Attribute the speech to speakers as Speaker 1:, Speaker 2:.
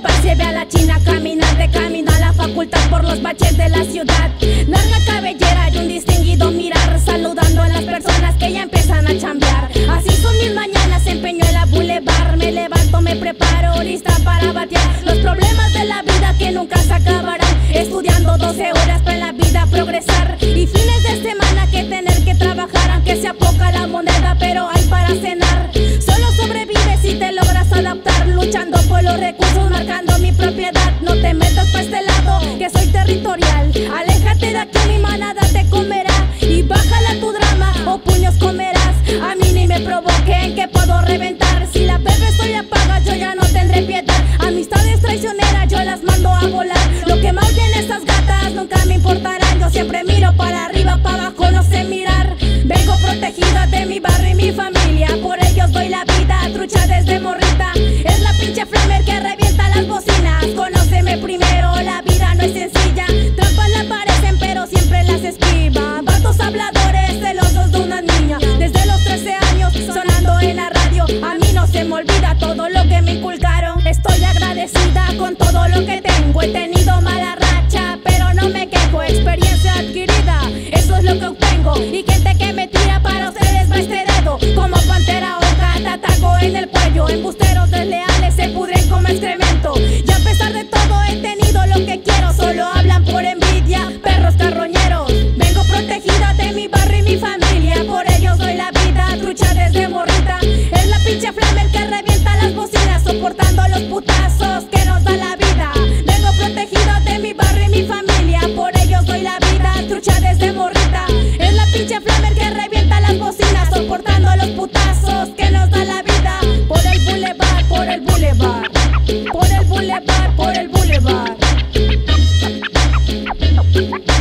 Speaker 1: boulevard se ve a la china caminar de camino a la facultad por los baches de la ciudad. Larga cabellera y un distinguido mirar, saludando a las personas que ya empiezan a chambear. Así son mis mañanas, empeño en la boulevard. Me levanto, me preparo, lista para batear los problemas de la vida que nunca se acabarán. Estudiando 12 horas para en la vida progresar, y fines de semana que tener que trabajar, aunque sea poca la moneda, pero hay para cenar. Solo sobrevives si te logras adaptar, luchando por los recursos, marcando mi propiedad. No te metas pa' este lado, que soy territorial. Aléjate de aquí, mi manada te comerá. Y bájala tu drama, o puños comerás. A mí ni me provoquen, que puedo reventar. Si la bebes o la pagas, yo ya no tendré piedad. Amistades traicioneras, yo las mando a volar. Lo que maullen esas gatas nunca me importarán. Yo siempre miro para arriba, para abajo no sé mirar. Vengo protegida de mi barrio y mi familia, por ellos doy la vida, trucha desde morrita. Es la pinche flamer que revienta las bocinas. Conóceme primero, la vida no es sencilla. Trampas la parecen pero siempre las esquivan. Vatos habladores, celosos de una niña. Desde los 13 años sonando en la radio. A mí no se me olvida todo lo que me inculcaron. Estoy agradecida con todo lo que tengo. He tenido mala racha pero no me quejo. Experiencia adquirida, eso es lo que obtengo. Y gente que me tira, para ustedes va este dedo. Como pantera oca te ataco en el cuello. Embusteros desleales se pudren como excremento. Y a pesar de todo he tenido lo que quiero. Solo hablan por envidia, perros carroñeros. Vengo protegida de mi barrio y mi familia, por ellos doy la vida, trucha desde morrita. Es la pinche flamer que revienta las bocinas, soportando los putazos que nos da la vida. Vengo protegida de mi barrio y mi familia, por ellos doy la vida, trucha desde morrita. Es la pinche flamer que revienta las bocinas, soportando los putazos que nos da la vida. Por el boulevard, por el boulevard, por el boulevard, por el boulevard.